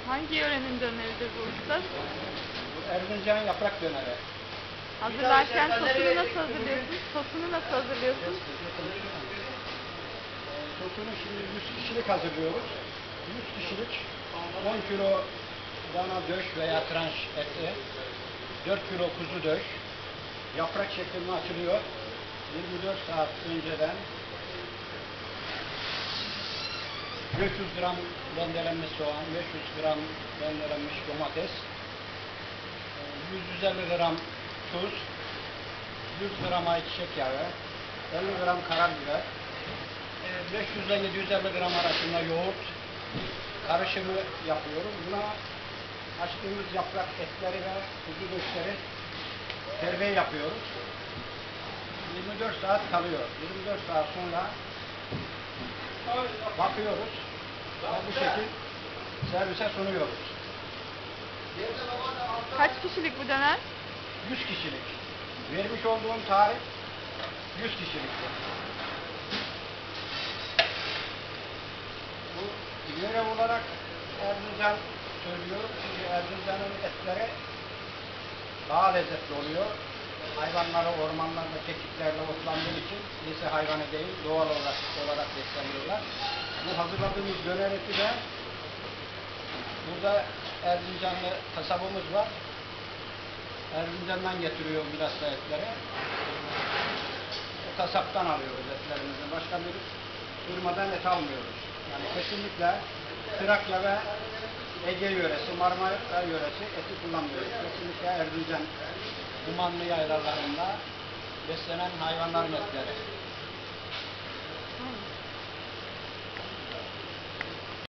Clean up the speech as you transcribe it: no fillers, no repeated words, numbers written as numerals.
Hangi yörenin döneridir bu usta? Erzincan'ın yaprak döneri. Hazırlarken sosunu nasıl hazırlıyorsunuz? Sosunu nasıl hazırlıyorsunuz? Sosunu şimdi 100 kişilik hazırlıyoruz. 100 kişilik 10 kilo dana döş veya tranş eti, 4 kilo kuzu döş, yaprak şeklinde açılıyor. 24 saat önceden 500 gram rendelenmiş soğan, 500 gram rendelenmiş domates, 150 gram tuz, 100 gram ayçiçek yağı, 50 gram karabiber, 500 ile 750 gram arasında yoğurt karışımı yapıyoruz. Buna açtığımız yaprak etleri ve kuzu döşleri terbiye yapıyoruz. 24 saat kalıyor. 24 saat sonra bakıyoruz ve bu şekilde servise sunuyoruz. Kaç kişilik bu döner? 100 kişilik. Vermiş olduğum tarih 100 kişilikti. Bu yöre olarak Erzincan söylüyorum çünkü Erzincan'ın etleri daha lezzetli oluyor. Hayvanları ormanlarda, keçiklerle otlandığı için cinsi hayvanı değil, doğal olarak besleniyorlar. Bu hazırladığımız döner eti de burada Erzincanlı kasabımız var. Erzincan'dan getiriyor bilhassa etleri. O kasaptan alıyoruz etlerimizi. Başka bir firmadan et almıyoruz. Yani kesinlikle Trakya ve Ege yöresi, Marmara yöresi eti kullanmıyoruz. Kesinlikle Erzincan Umanlı yaylalarında beslenen hayvanların etleri.